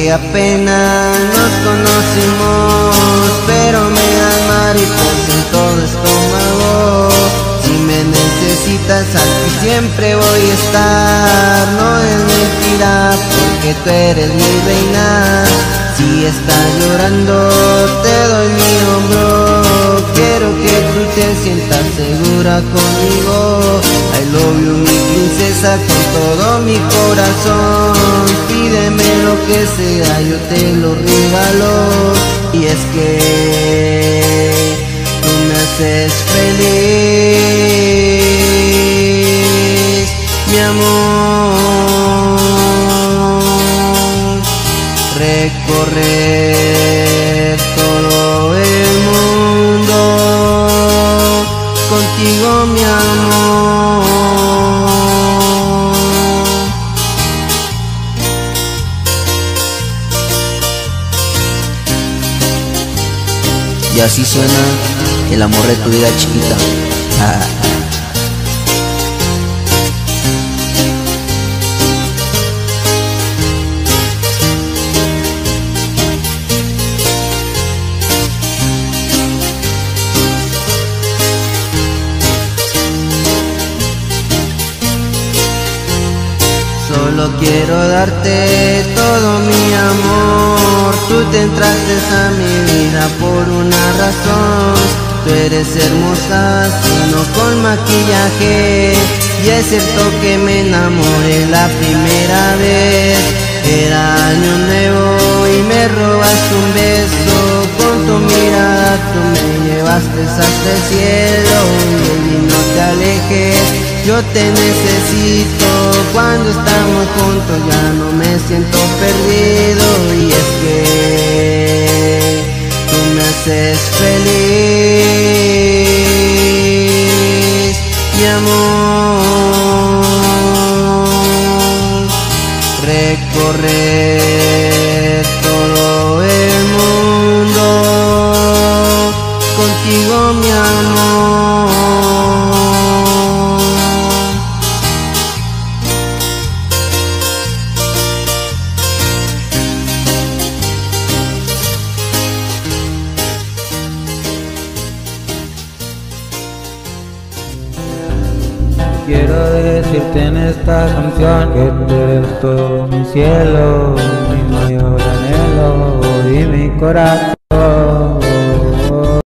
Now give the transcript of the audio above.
que apenas nos conocimos, pero me dan mariposas en todo estómago. Si me necesitas aquí siempre voy a estar, no es mentira porque tú eres mi reina. Si estás llorando te doy mi hombro, quiero que tú te sientas segura conmigo. I love you mi princesa con todo mi corazón, pídeme lo que sea yo te lo regalo. Y es que tú me haces feliz, mi amor. Recorrer todo el mundo contigo, mi amor. Y así suena el amor de tu vida, chiquita. Solo quiero darte todo mi amor, tú te entraste a mi vida por una razón. Tú eres hermosa, sino con maquillaje, y es cierto que me enamoré la primera vez. Era año nuevo y me robaste un beso, con tu mirada tú me llevaste hasta el cielo. Baby, no te alejes, yo te necesito, cuando estamos juntos ya no me siento perdido. Y es que tú me haces feliz, mi amor. Recorrer todo el mundo contigo, mi amor. Quiero decirte en esta canción que tú eres todo mi cielo, mi mayor anhelo y mi corazón.